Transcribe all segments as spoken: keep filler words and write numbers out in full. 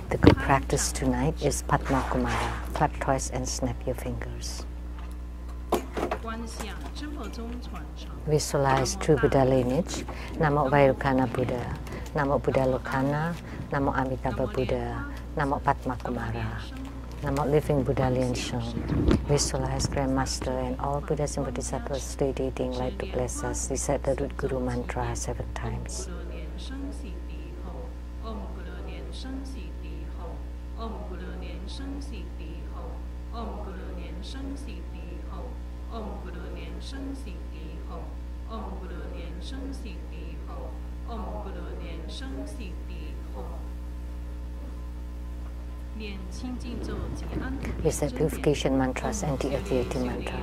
The good practice tonight is Padmakumara. Clap twice and snap your fingers. Visualize true Buddha lineage. Namo Vairukana Buddha. Namo Buddha Lokana. Namo Amitabha Buddha. Namo Padmakumara. Namo Living Buddha Liansheng. Visualize Grandmaster and all Buddhas and Bodhisattvas radiating light to bless us. Recite the root Guru mantra seven times. Recite purification mantras and the Adhyati mantra.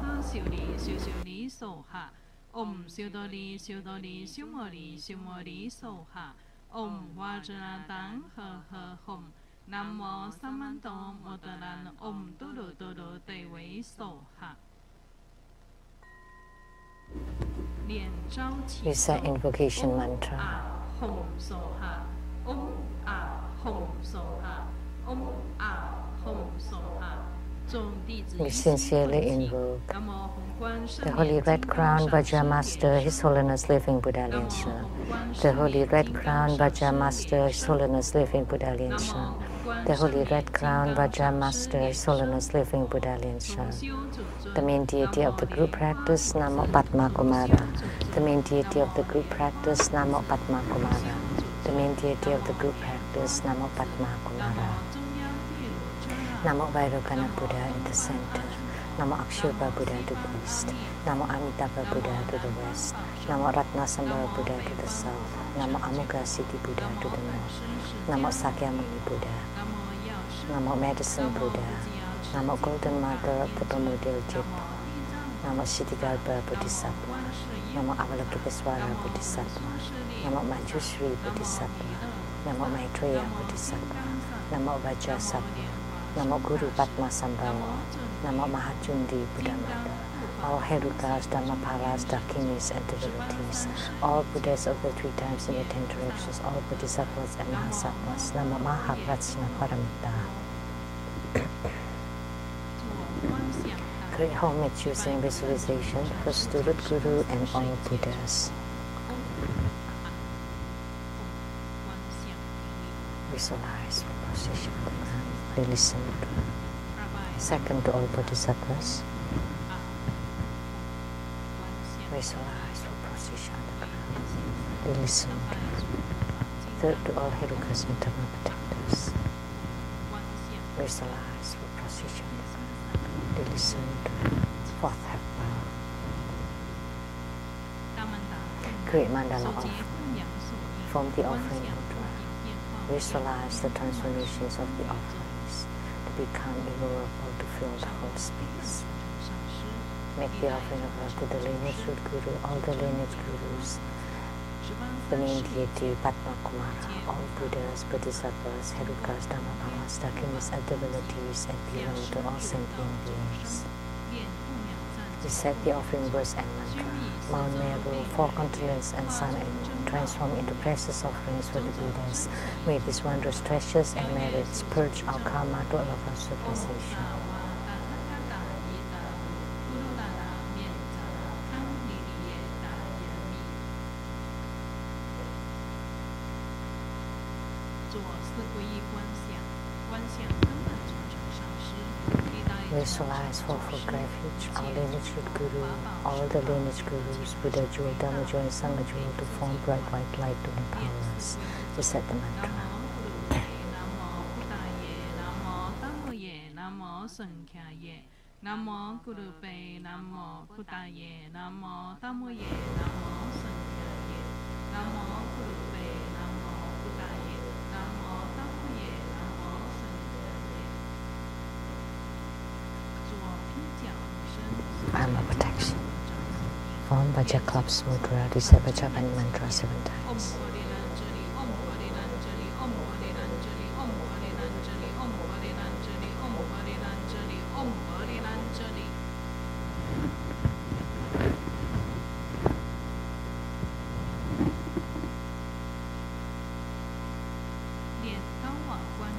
Om Siodoli Siodoli Sumori Sumori Soha. Om Vajradang Her Her Hom. Namo Samanto Modaran Om Dodo Dodo Dewe Soha. Recite invocation mantra. Hom Soha. Om Ah Hom Soha. Om Ah Hom Soha. We sincerely invoke the Holy Red Crown Vajra Master, His Holiness Living Buddha Liansheng. The Holy Red Crown Vajra Master, His Holiness Living Buddha Liansheng. The Holy Red Crown Vajra Master, His Holiness Living Buddha Liansheng. The main deity of the group practice, Namo Padmakumara. The main deity of the group practice, Namo Padmakumara. The main deity of the group practice, Namo Padmakumara. Namo Vairukana Buddha in the center. Namo Akshurva Buddha to the east. Namo Amitabha Buddha to the west. Namo Ratnasambhara Buddha to the south. Namo Amuga Siddhi Buddha to the north. Namo Sakyamuni Buddha. Namo Medicine Buddha. Namo Golden Mother of the Primordial Jip. Namo Siddhigalpa Bodhisattva. Namo Avalokiteswara Bodhisattva. Namo Manjushri Bodhisattva. Namo Maitreya Bodhisattva. Namo Vajrasattva. Namo Guru Padmasambhava. Namo Mahajundi Buddha Mother. All Herukas, Dhammapalas, Dakinis, and divinities. All Buddhas of the three times in the ten directions. All Bodhisattvas and Mahasattvas. Namo Mahaprajna Paramita. Create homage using visualization first to Root Guru and all Buddhas. Visualize the position of the ground. Release it. Second to all Bodhisattvas. Visualize the position of the ground. Release it. Third to all Herukas and Dhamma protectors. Visualize the position of the ground. Release it. Fourth head bow. Create mandala offering. Form the offering mantra. Visualize the transformations of the offerings to become immovable to fill the whole space. Make the offering of love to the lineage root guru, all the lineage gurus, the main deity Padmakumara, all Buddhas, Bodhisattvas, Herukas, Dhammapalas, Dakinis, and divinities, and below to all sentient beings. Recite the offering verse and mantra. Mount Meru, four continents, and sun and moon transform into precious offerings for the Buddhas. May these wondrous treasures and merits purge our karma to all of our civilization. Visualize fourfold refuge, our lineage root guru, all the lineage gurus, Buddha jewel, Dhamma jewel, and Sangha jewel to form bright white light to empower us. Recite the mantra. Namo Gurupe, Namo Buddhaye, Namo Dhammoye, Namo Sanghaye, Namo Gurupe, Namo Buddhaye, Namo Dhammoye, Namo Sanghaye. Karma protection. Form Vajra Clubs Mudra, recite Vajrapani mantra seven times.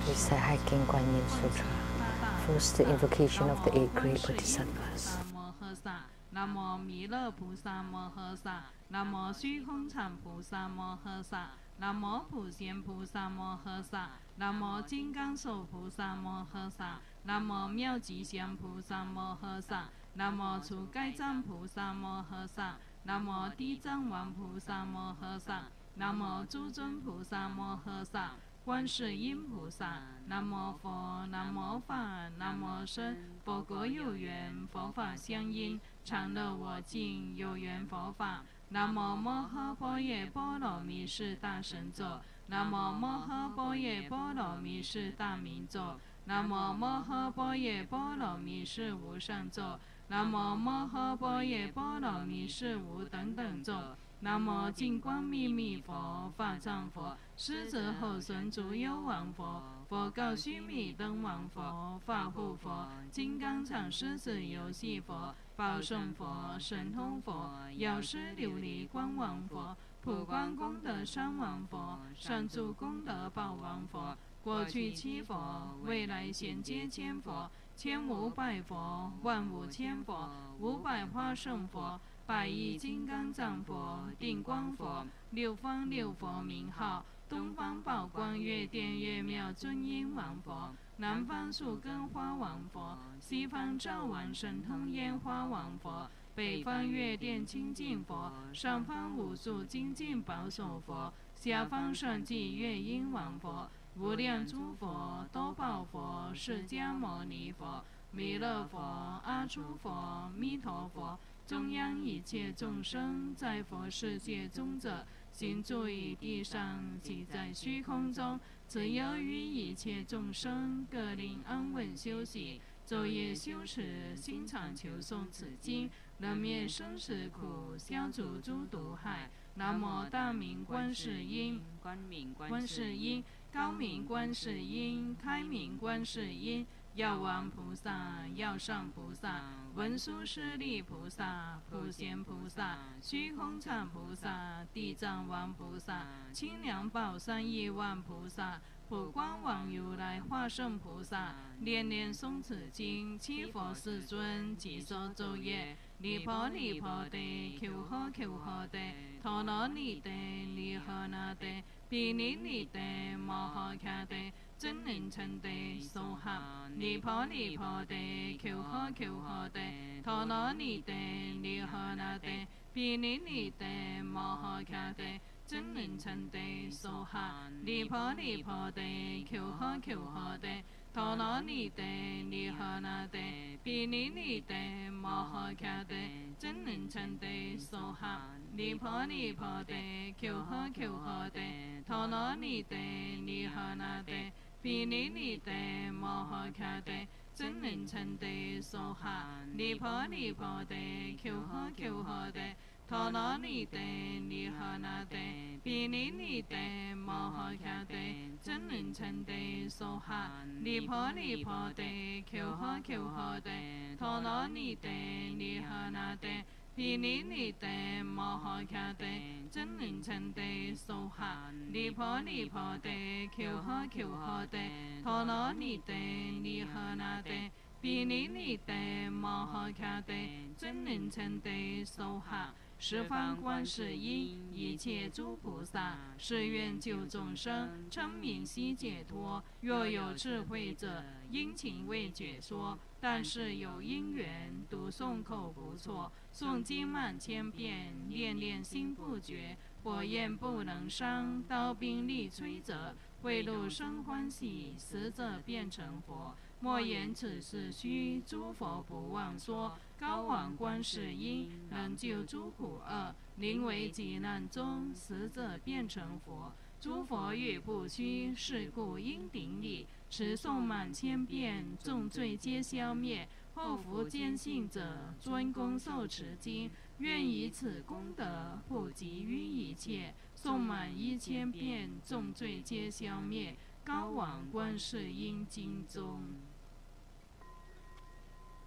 Recite Hiking Guan Yin Sutra. First, the invocation of the eight great bodhisattvas. 南无弥勒菩萨摩诃萨，南无虚空常菩萨摩诃萨，南无普贤菩萨摩诃萨，南无金刚手菩萨摩诃萨，南无妙吉祥菩萨摩诃萨，南无除盖藏菩萨摩诃萨，南无地藏王菩萨摩诃萨，南无诸尊菩萨摩诃萨。 观世音菩萨，南无佛，南无法，南无僧。佛国有缘，佛法相应，常乐我净，有缘佛法。南无摩诃般若波罗蜜是大神咒，南无摩诃般若波罗蜜是大明咒，南无摩诃般若波罗蜜是无上咒，南无摩诃般若波罗蜜是无等等咒。 南无净光秘密佛，法藏佛，狮子吼神足幽王佛，佛告须弥灯王佛，法护佛，金刚常狮子游戏佛，宝胜佛，神通佛，药师琉璃光王佛，普光功德山王佛，上住功德宝王佛，过去七佛，未来现皆千佛，千五百佛，万五千佛，五百花胜佛。 百亿金刚藏佛、定光佛、六方六佛名号：东方宝光月殿月妙尊音王佛，南方树根花王佛，西方照王神通烟花王佛，北方月殿清净佛，上方无数精进宝手佛，下方圣迹月音王佛，无量诸佛、多宝佛、释迦牟尼佛、弥勒佛、阿初佛、弥陀佛。 中央一切众生，在佛世界中者，行住于地上，即在虚空中。只有于一切众生，各令安稳休息，昼夜修持，心常求诵此经，能灭生死苦，消除诸毒害。南无大明观世音，观世音，高明观世音，开明观世音。 药王菩萨、药上菩萨、文殊师利菩萨、普贤菩萨、虚空常菩萨、地藏王菩萨、清凉宝三亿万菩萨、普光王如来化身菩萨，念念诵此经，七佛世尊即说昼夜。 离婆离婆地，求呵求呵地，陀罗尼地，离诃那地，毗尼尼地，摩诃迦地，真人称地，娑哈。离婆离婆地，求呵求呵地，陀罗尼地，离诃那地，毗尼尼地，摩诃迦地，真人称地，娑哈。离婆离婆地，求呵求呵地。 陀罗尼地，离诃那地，毗尼尼地，摩诃迦地，真人称地，娑哈。离婆离婆地，求呵求呵地，陀罗尼地，离诃那地，毗尼尼地，摩诃迦地，真人称地，娑哈。离婆离婆地，求呵求呵地。 陀罗尼地，离诃那地，毗尼尼地，摩诃迦地，真人称地，娑哈。离婆离婆地，求呵求呵地，陀罗尼地，离诃那地，毗尼尼地，摩诃迦地，真人称地，娑哈。离婆离婆地，求呵求呵地，陀罗尼地，离诃那地。 毗尼尼地，摩诃迦地，真人称地，娑哈。十方观世音，一切诸菩萨，誓愿救众生，称名悉解脱。若有智慧者，殷勤为解说。但是有因缘，读诵口不错，诵经满千遍，念念心不绝。火焰不能伤，刀兵利摧者，贿赂生欢喜，死者变成佛。 莫言此事虚，诸佛不忘说。高王观世音，能救诸苦厄，临危急难中，死者变成佛。诸佛语不虚，是故应顶礼。持诵满千遍，众罪皆消灭。后福坚信者，专攻受持经。愿以此功德，普及于一切。诵满一千遍，众罪皆消灭。高王观世音经中。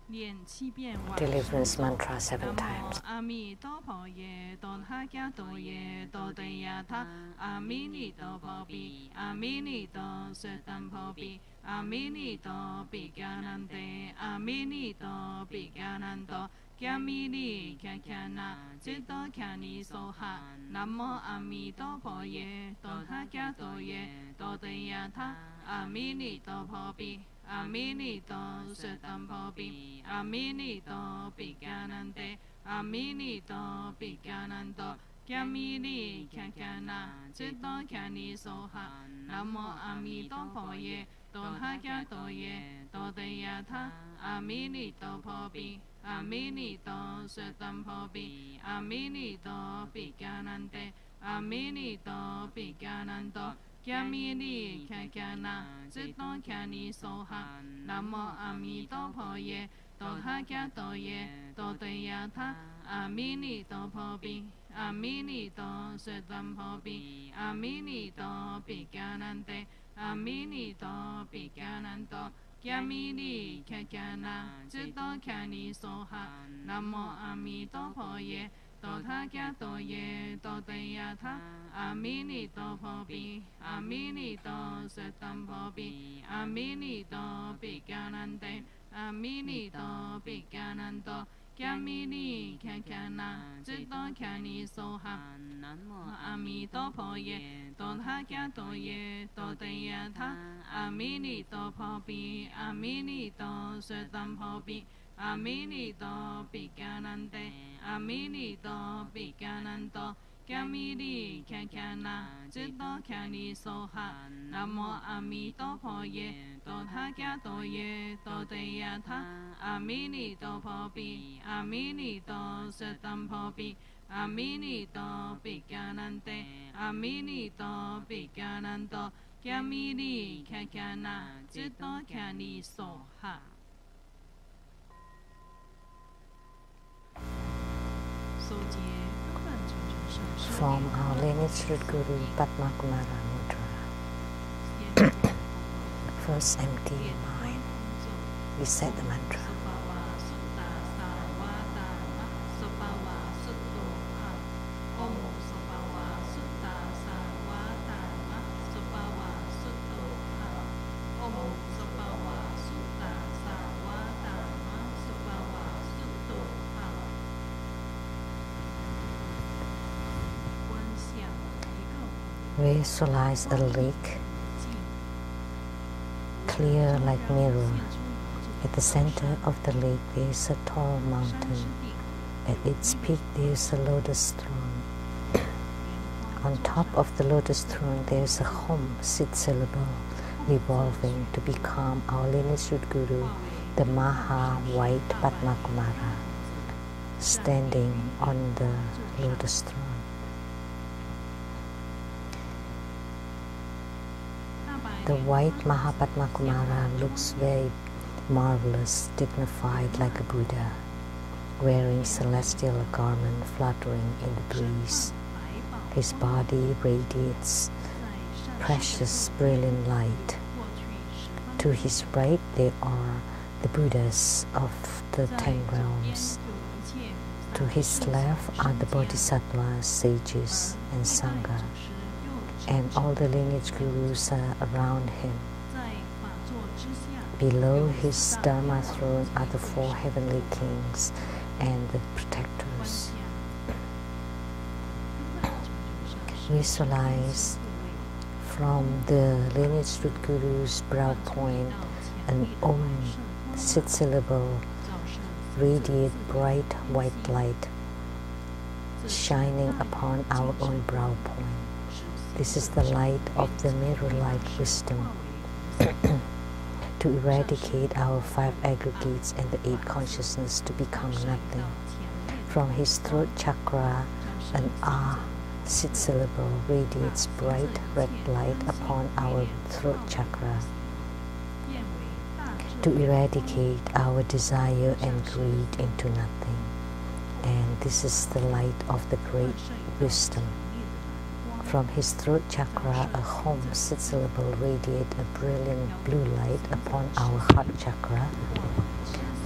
deliverance mantra seven times. Ami to po ye to ha kya to ye to te ya tha amini to po pi amini to setam po pi amini to pi kyanante amini to pi kyananto kyamini kyakyana jito kyani soha namo ami to po ye to ha kya to ye to te ya tha amini to po pi amini to setam po pi amini to pi kyanante amini to pi kyananto kyamini kyakyana jito kyani soha namo ami to po ye to ha kya to ye to te ya tha amini to po pi amini to setam po pi amini to pi kyanante amini to pi kyananto kyamini kyakyana jito kyani soha namo ami to po ye to ha kya to ye to te ya tha amini to po pi amini to setam po pi amini to pi kyanante amini to pi kyananto kyamini kyakyana jito kyani soha namo ami to po ye to ha kya to ye to te ya tha amini to po pi amini to setam po pi amini to pi kyanante amini to pi kyananto kyamini kyakyana jito kyani soha namo ami to po ye to ha kya to ye to te ya tha amini to po pi amini to setam po pi amini to pi kyanante amini to pi kyananto kyamini kyakyana jito kyani soha namo ami to po ye to ha kya to ye to te ya tha amini to po pi amini to setam po pi amini to pi kyanante amini to pi kyananto kyamini kyakyana jito kyani soha. From our lineage root guru Padmakumara mudra. First empty your mind. Recite the mantra. Visualize a lake, clear like mirror. At the center of the lake there is a tall mountain. At its peak there is a lotus throne. On top of the lotus throne there is a hum, sit syllable, revolving to become our lineage root guru, the Maha White Padmakumara, standing on the lotus throne. The white Mahapadmakumara looks very marvelous, dignified like a Buddha, wearing celestial garment fluttering in the breeze. His body radiates precious brilliant light. To his right there are the Buddhas of the ten realms. To his left are the Bodhisattvas, sages and Sangha, and all the lineage gurus are around him. Below his Dharma throne are the four heavenly kings and the protectors. Visualize from the lineage root guru's brow point an Om sit syllable radiate bright white light shining upon our own brow point. This is the light of the mirror light wisdom to eradicate our five aggregates and the eight consciousness to become nothing. From his throat chakra, an Ah sit syllable radiates bright red light upon our throat chakra to eradicate our desire and greed into nothing. And this is the light of the great wisdom. From his throat chakra, a home sit syllable radiate a brilliant blue light upon our heart chakra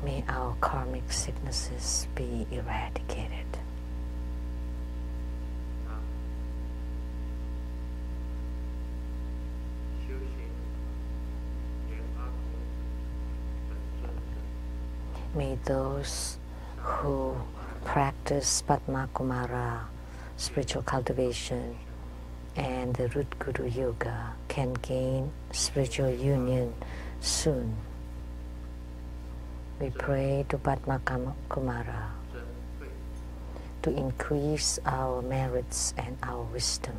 May our karmic sicknesses be eradicated. May those who practice Padmakumara spiritual cultivation and the root guru yoga can gain spiritual union soon. We pray to Padmakumara to increase our merits and our wisdom.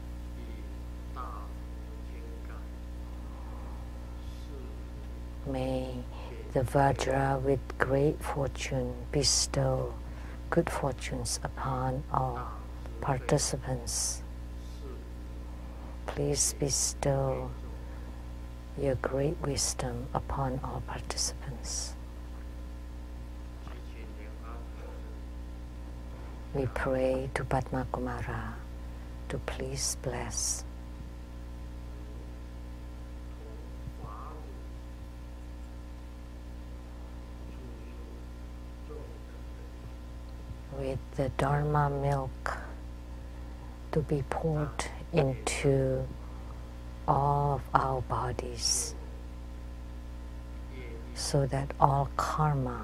May the Vajra with great fortune bestow good fortunes upon all participants. Please bestow your great wisdom upon all participants. We pray to Padmakumara to please bless. With the Dharma milk to be poured into all of our bodies so that all karma,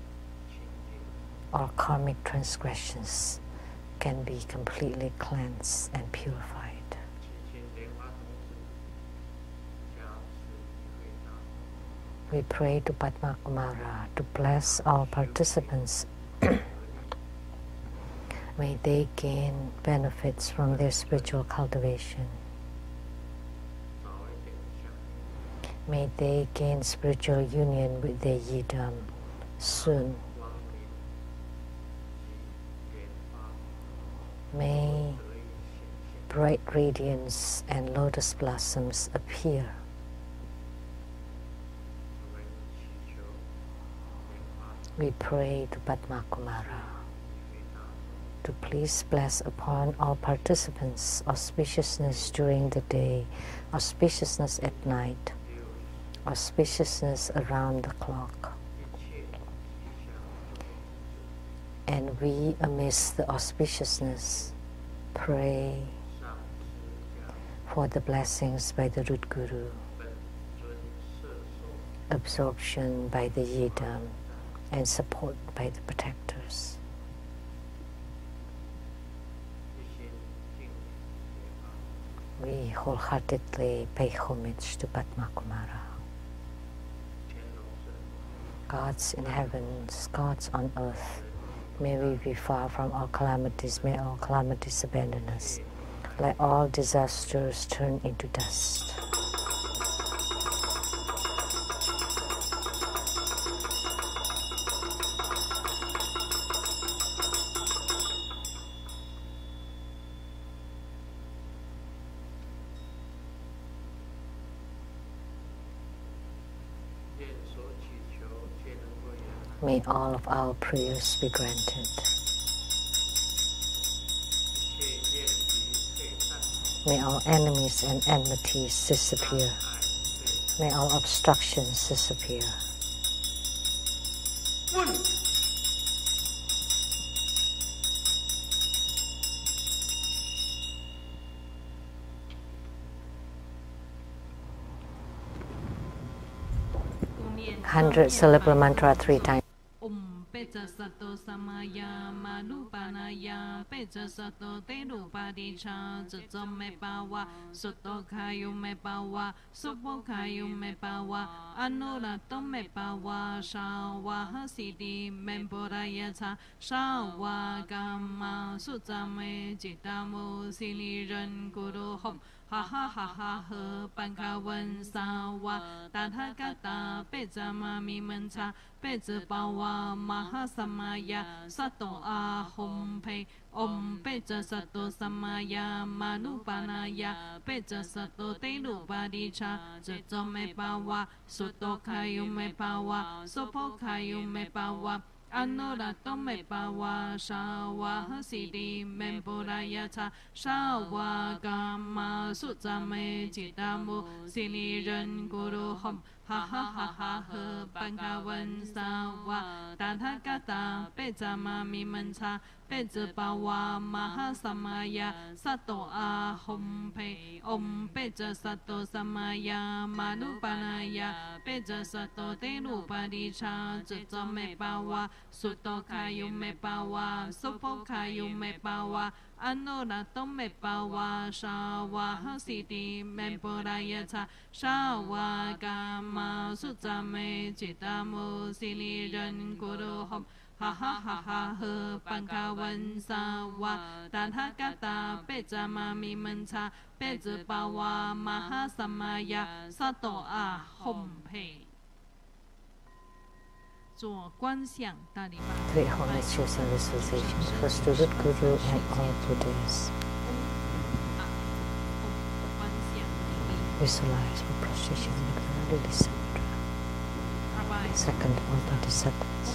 all karmic transgressions can be completely cleansed and purified. We pray to Padmakumara to bless all participants. May they gain benefits from their spiritual cultivation. May they gain spiritual union with their yidam soon. May bright radiance and lotus blossoms appear. We pray to Padmakumara to please bless upon all participants auspiciousness during the day, auspiciousness at night, auspiciousness around the clock. And we, amidst the auspiciousness, pray for the blessings by the root guru, absorption by the yidam, and support by the protectors. We wholeheartedly pay homage to Padmakumara. Gods in heavens, gods on earth, may we be far from all calamities, may all calamities abandon us. Let all disasters turn into dust. May all of our prayers be granted. May all enemies and enmities disappear. May all obstructions disappear. Hundred syllable mantra three times. Pecha sato samaya manupanaya pecha sato teru padicha tsuzo me pawa soto kayu me pawa sopo kayu me pawa anurato me pawa shawa hasidi memporaya cha shawa gamma suzame jitamu siliran guru hom ha ha ha ha he pankawan sawa tathagata pecha mami mancha pecha pawa mahasamaya sato ahom pe om pecha sato samaya manupanaya pecha sato teru padicha tsuzo me pawa soto kayu me pawa sopo kayu me pawa อนุรัตโตเมปาวาชาวาสิติเมปุรายะชาชาวากามาสุจามเมจิตามุสิริรันกุรุหมฮ่าฮ่าฮ่าฮ่าเฮปังกาวันสาวาตาทากาตาเปจามามิมันชาเปจปาวามหาสมายาสัตโตอาหมเพอมเปจสัตโตสมายามานุปานายาเปจสัตโตเตนุปาริชาจุจเมปาวาสุตโตคายุเมปาวาสุภคายุเมปาวาอนุรัตโตเมปาวาชาวาสิติเมปุรายะชาชาวากามาสุจามเมจิตามุสิริรันกุรุหมฮ่าฮ่าฮ่าฮ่าเฮปังกาวันสาวาตาทากาตาเปจามามิมันชาเปจปาวามหาสมายาสัตโตอาหมเพ做观想大礼拜。 Three honest choosing visualization for student guru and all Buddhas. Visualize for prostration in the Lily Samudra. Second all bodhisattvas.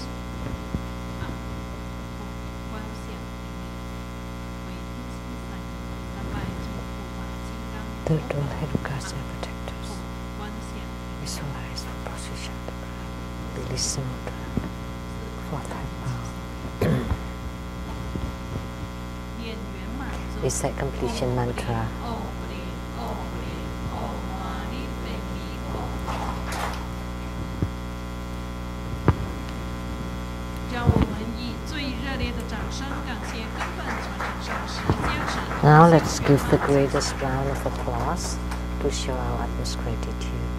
Third all Herukas and protectors. Visualize for prostration in the Lily Samudra. Fourth high power. Recite completion mantra. 让我们以最热烈的掌声感谢根本传承上师加持。Now let's give the greatest round of applause to show our utmost gratitude.